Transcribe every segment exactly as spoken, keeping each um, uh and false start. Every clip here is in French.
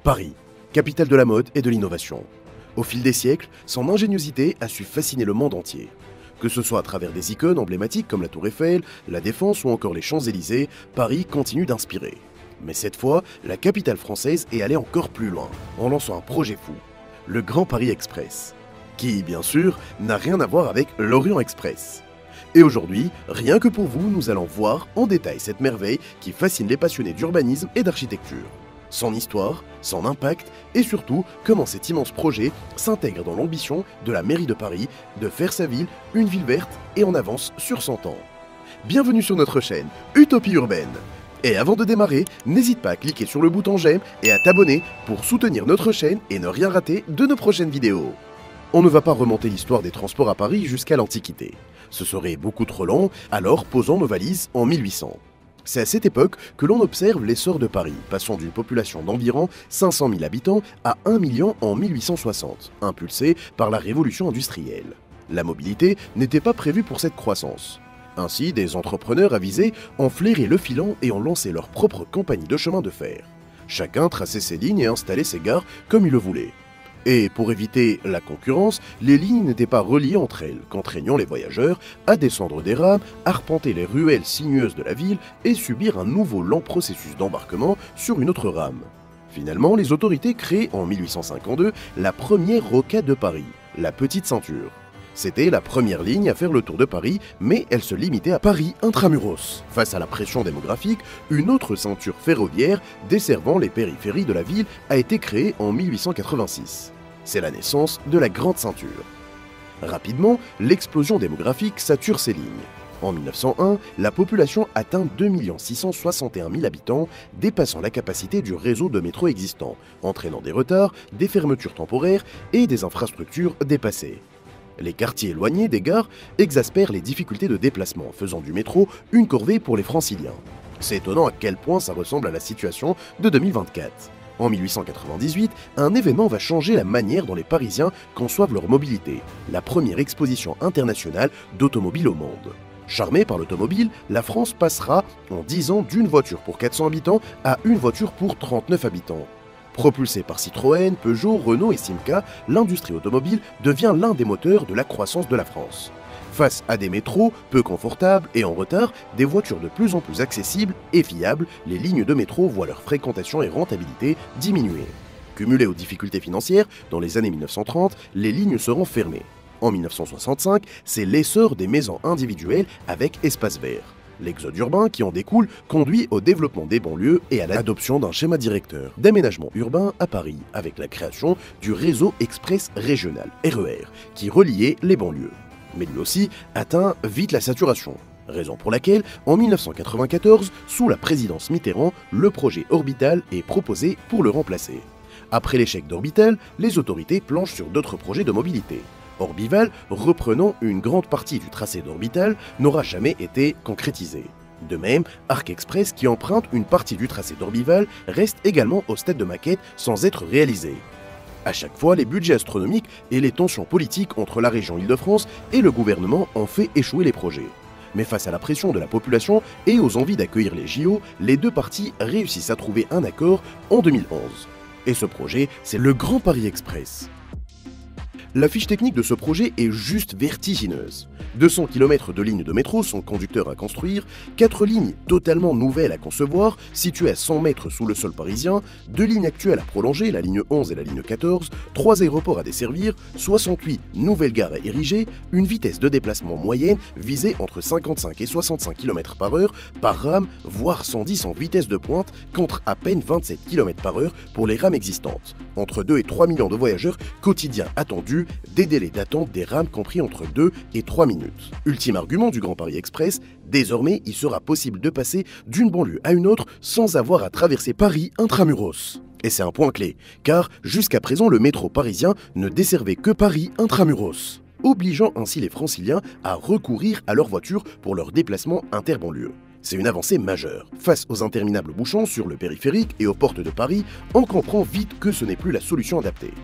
Paris, capitale de la mode et de l'innovation. Au fil des siècles, son ingéniosité a su fasciner le monde entier. Que ce soit à travers des icônes emblématiques comme la Tour Eiffel, la Défense ou encore les Champs-Élysées, Paris continue d'inspirer. Mais cette fois, la capitale française est allée encore plus loin, en lançant un projet fou, le Grand Paris Express, qui, bien sûr, n'a rien à voir avec l'Orient Express. Et aujourd'hui, rien que pour vous, nous allons voir en détail cette merveille qui fascine les passionnés d'urbanisme et d'architecture. Son histoire, son impact et surtout comment cet immense projet s'intègre dans l'ambition de la mairie de Paris de faire sa ville une ville verte et en avance sur cent ans. Bienvenue sur notre chaîne Utopie Urbaine. Et avant de démarrer, n'hésite pas à cliquer sur le bouton j'aime et à t'abonner pour soutenir notre chaîne et ne rien rater de nos prochaines vidéos. On ne va pas remonter l'histoire des transports à Paris jusqu'à l'Antiquité. Ce serait beaucoup trop long, alors posons nos valises en mille huit cents. C'est à cette époque que l'on observe l'essor de Paris, passant d'une population d'environ cinq cent mille habitants à un million en mille huit cent soixante, impulsée par la révolution industrielle. La mobilité n'était pas prévue pour cette croissance. Ainsi, des entrepreneurs avisés ont flairé le filon et ont lancé leur propre compagnie de chemin de fer. Chacun traçait ses lignes et installait ses gares comme il le voulait. Et pour éviter la concurrence, les lignes n'étaient pas reliées entre elles, contraignant les voyageurs à descendre des rames, arpenter les ruelles sinueuses de la ville et subir un nouveau lent processus d'embarquement sur une autre rame. Finalement, les autorités créent en mille huit cent cinquante-deux la première rocade de Paris, la Petite Ceinture. C'était la première ligne à faire le tour de Paris, mais elle se limitait à Paris intramuros. Face à la pression démographique, une autre ceinture ferroviaire desservant les périphéries de la ville a été créée en mille huit cent quatre-vingt-six. C'est la naissance de la Grande Ceinture. Rapidement, l'explosion démographique sature ces lignes. En mille neuf cent un, la population atteint deux millions six cent soixante et un mille habitants, dépassant la capacité du réseau de métro existant, entraînant des retards, des fermetures temporaires et des infrastructures dépassées. Les quartiers éloignés des gares exaspèrent les difficultés de déplacement, faisant du métro une corvée pour les franciliens. C'est étonnant à quel point ça ressemble à la situation de deux mille vingt-quatre. En mille huit cent quatre-vingt-dix-huit, un événement va changer la manière dont les Parisiens conçoivent leur mobilité, la première exposition internationale d'automobile au monde. Charmée par l'automobile, la France passera en dix ans d'une voiture pour quatre cents habitants à une voiture pour trente-neuf habitants. Propulsée par Citroën, Peugeot, Renault et Simca, l'industrie automobile devient l'un des moteurs de la croissance de la France. Face à des métros peu confortables et en retard, des voitures de plus en plus accessibles et fiables, les lignes de métro voient leur fréquentation et rentabilité diminuer. Cumulées aux difficultés financières, dans les années mille neuf cent trente, les lignes seront fermées. En mille neuf cent soixante-cinq, c'est l'essor des maisons individuelles avec espace vert. L'exode urbain qui en découle conduit au développement des banlieues et à l'adoption d'un schéma directeur d'aménagement urbain à Paris avec la création du réseau express régional R E R qui reliait les banlieues. Mais lui aussi atteint vite la saturation, raison pour laquelle en mille neuf cent quatre-vingt-quatorze, sous la présidence Mitterrand, le projet Orbital est proposé pour le remplacer. Après l'échec d'Orbital, les autorités planchent sur d'autres projets de mobilité. Orbival, reprenant une grande partie du tracé d'Orbital, n'aura jamais été concrétisé. De même, Arc Express, qui emprunte une partie du tracé d'Orbival, reste également au stade de maquette sans être réalisé. À chaque fois, les budgets astronomiques et les tensions politiques entre la région Île-de-France et le gouvernement ont fait échouer les projets. Mais face à la pression de la population et aux envies d'accueillir les J O, les deux parties réussissent à trouver un accord en deux mille onze. Et ce projet, c'est le Grand Paris Express. La fiche technique de ce projet est juste vertigineuse. deux cents kilomètres de lignes de métro sont conducteurs à construire, quatre lignes totalement nouvelles à concevoir, situées à cent mètres sous le sol parisien, deux lignes actuelles à prolonger, la ligne onze et la ligne quatorze, trois aéroports à desservir, soixante-huit nouvelles gares à ériger, une vitesse de déplacement moyenne visée entre cinquante-cinq et soixante-cinq kilomètres par heure par rame, voire cent dix en vitesse de pointe, contre à peine vingt-sept kilomètres par heure pour les rames existantes. Entre deux et trois millions de voyageurs quotidiens attendus, des délais d'attente des rames compris entre deux et trois minutes. Ultime argument du Grand Paris Express, désormais il sera possible de passer d'une banlieue à une autre sans avoir à traverser Paris intramuros. Et c'est un point clé, car jusqu'à présent le métro parisien ne desservait que Paris intramuros, obligeant ainsi les franciliens à recourir à leur voiture pour leur déplacement interbanlieue. C'est une avancée majeure. Face aux interminables bouchons sur le périphérique et aux portes de Paris, on comprend vite que ce n'est plus la solution adaptée.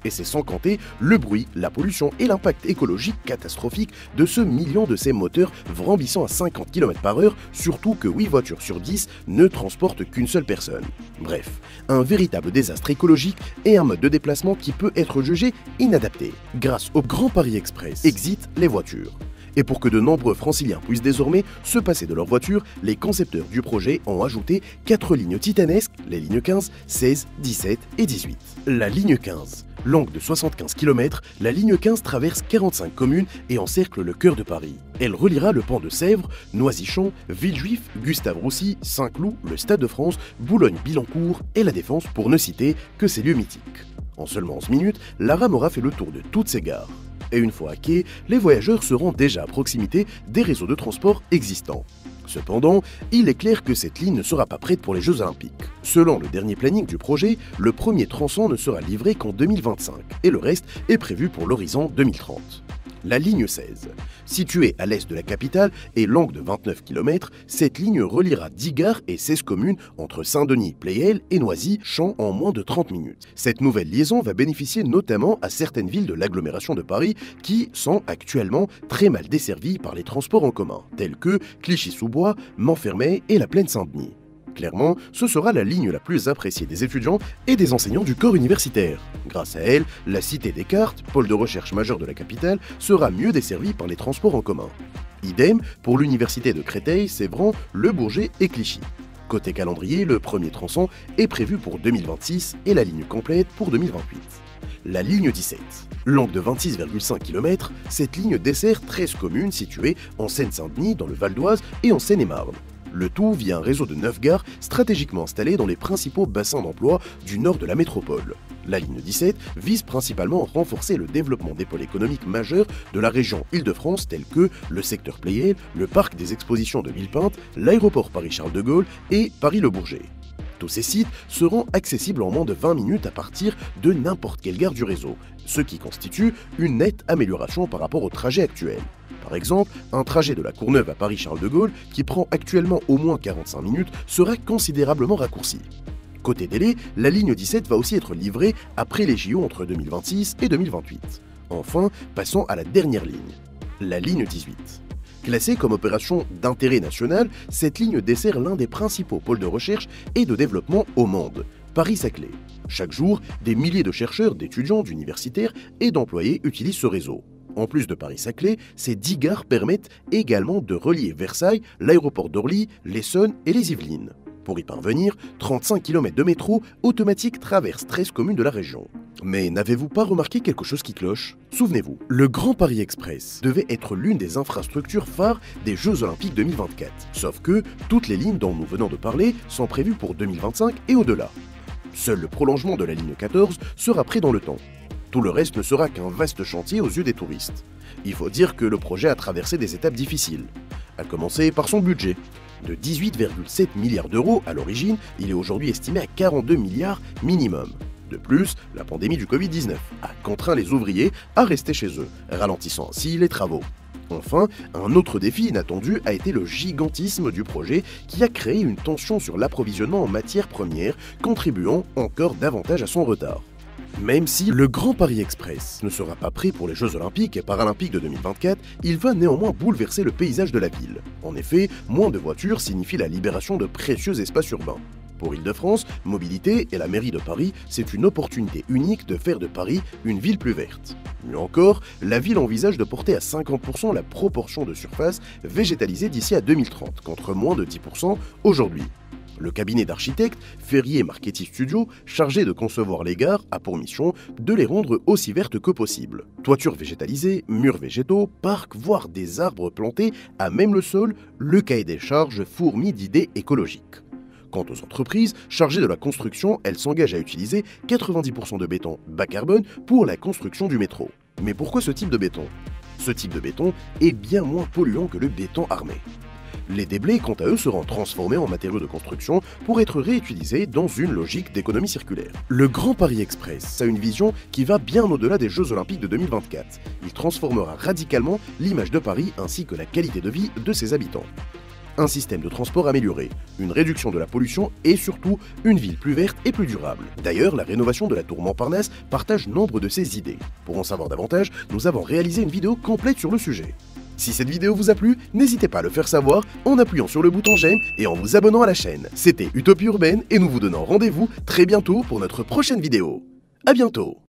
Et c'est sans compter le bruit, la pollution et l'impact écologique catastrophique de ce million de ces moteurs vrambissant à cinquante kilomètres par heure, surtout que huit voitures sur dix ne transportent qu'une seule personne. Bref, un véritable désastre écologique et un mode de déplacement qui peut être jugé inadapté. Grâce au Grand Paris Express, exit les voitures. Et pour que de nombreux franciliens puissent désormais se passer de leur voiture, les concepteurs du projet ont ajouté quatre lignes titanesques, les lignes quinze, seize, dix-sept et dix-huit. La ligne quinze. Longue de soixante-quinze kilomètres, la ligne quinze traverse quarante-cinq communes et encercle le cœur de Paris. Elle reliera le pont de Sèvres, Noisy-Champs, Villejuif, Gustave-Roussy, Saint-Cloud, le Stade de France, Boulogne-Billancourt et La Défense pour ne citer que ces lieux mythiques. En seulement onze minutes, la rame aura fait le tour de toutes ces gares. Et une fois à quai, les voyageurs seront déjà à proximité des réseaux de transport existants. Cependant, il est clair que cette ligne ne sera pas prête pour les Jeux Olympiques. Selon le dernier planning du projet, le premier tronçon ne sera livré qu'en deux mille vingt-cinq et le reste est prévu pour l'horizon deux mille trente. La ligne seize. Située à l'est de la capitale et longue de vingt-neuf kilomètres, cette ligne reliera dix gares et seize communes entre Saint-Denis, Pleyel et Noisy-Champs en moins de trente minutes. Cette nouvelle liaison va bénéficier notamment à certaines villes de l'agglomération de Paris qui sont actuellement très mal desservies par les transports en commun, tels que Clichy-sous-Bois, Montfermeil et la Plaine Saint-Denis. Clairement, ce sera la ligne la plus appréciée des étudiants et des enseignants du corps universitaire. Grâce à elle, la Cité Descartes, pôle de recherche majeur de la capitale, sera mieux desservie par les transports en commun. Idem pour l'université de Créteil, Sévran, Le Bourget et Clichy. Côté calendrier, le premier tronçon est prévu pour deux mille vingt-six et la ligne complète pour deux mille vingt-huit. La ligne dix-sept. Longue de vingt-six virgule cinq kilomètres, cette ligne dessert treize communes situées en Seine-Saint-Denis, dans le Val d'Oise et en Seine-et-Marne. Le tout via un réseau de neuf gares stratégiquement installées dans les principaux bassins d'emploi du nord de la métropole. La ligne dix-sept vise principalement à renforcer le développement des pôles économiques majeurs de la région Île-de-France tels que le secteur Pleyel, le parc des expositions de Villepinte, l'aéroport Paris-Charles de Gaulle et Paris-Le Bourget. Tous ces sites seront accessibles en moins de vingt minutes à partir de n'importe quelle gare du réseau, ce qui constitue une nette amélioration par rapport au trajet actuel. Par exemple, un trajet de la Courneuve à Paris-Charles de Gaulle, qui prend actuellement au moins quarante-cinq minutes, sera considérablement raccourci. Côté délai, la ligne dix-sept va aussi être livrée après les J O entre deux mille vingt-six et deux mille vingt-huit. Enfin, passons à la dernière ligne, la ligne dix-huit. Classée comme opération d'intérêt national, cette ligne dessert l'un des principaux pôles de recherche et de développement au monde, Paris-Saclay. Chaque jour, des milliers de chercheurs, d'étudiants, d'universitaires et d'employés utilisent ce réseau. En plus de Paris-Saclay, ces dix gares permettent également de relier Versailles, l'aéroport d'Orly, l'Essonne et les Yvelines. Pour y parvenir, trente-cinq kilomètres de métro automatique traversent treize communes de la région. Mais n'avez-vous pas remarqué quelque chose qui cloche? Souvenez-vous, le Grand Paris Express devait être l'une des infrastructures phares des Jeux Olympiques deux mille vingt-quatre. Sauf que toutes les lignes dont nous venons de parler sont prévues pour deux mille vingt-cinq et au-delà. Seul le prolongement de la ligne quatorze sera prêt dans le temps. Tout le reste ne sera qu'un vaste chantier aux yeux des touristes. Il faut dire que le projet a traversé des étapes difficiles, à commencer par son budget. De dix-huit virgule sept milliards d'euros à l'origine, il est aujourd'hui estimé à quarante-deux milliards minimum. De plus, la pandémie du Covid dix-neuf a contraint les ouvriers à rester chez eux, ralentissant ainsi les travaux. Enfin, un autre défi inattendu a été le gigantisme du projet qui a créé une tension sur l'approvisionnement en matières premières, contribuant encore davantage à son retard. Même si le Grand Paris Express ne sera pas prêt pour les Jeux Olympiques et Paralympiques de deux mille vingt-quatre, il va néanmoins bouleverser le paysage de la ville. En effet, moins de voitures signifie la libération de précieux espaces urbains. Pour Île-de-France, Mobilité et la mairie de Paris, c'est une opportunité unique de faire de Paris une ville plus verte. Mieux encore, la ville envisage de porter à cinquante pour cent la proportion de surface végétalisée d'ici à deux mille trente, contre moins de dix pour cent aujourd'hui. Le cabinet d'architectes Ferrier Marchetti Studio, chargé de concevoir les gares, a pour mission de les rendre aussi vertes que possible. Toitures végétalisées, murs végétaux, parcs, voire des arbres plantés à même le sol, le cahier des charges fourmille d'idées écologiques. Quant aux entreprises chargées de la construction, elles s'engagent à utiliser quatre-vingt-dix pour cent de béton bas carbone pour la construction du métro. Mais pourquoi ce type de béton? Ce type de béton est bien moins polluant que le béton armé. Les déblais, quant à eux, seront transformés en matériaux de construction pour être réutilisés dans une logique d'économie circulaire. Le Grand Paris Express a une vision qui va bien au-delà des Jeux Olympiques de deux mille vingt-quatre. Il transformera radicalement l'image de Paris ainsi que la qualité de vie de ses habitants. un système de transport amélioré, une réduction de la pollution et surtout une ville plus verte et plus durable. D'ailleurs, la rénovation de la tour Montparnasse partage nombre de ces idées. Pour en savoir davantage, nous avons réalisé une vidéo complète sur le sujet. Si cette vidéo vous a plu, n'hésitez pas à le faire savoir en appuyant sur le bouton j'aime et en vous abonnant à la chaîne. C'était Utopie Urbaine et nous vous donnons rendez-vous très bientôt pour notre prochaine vidéo. À bientôt!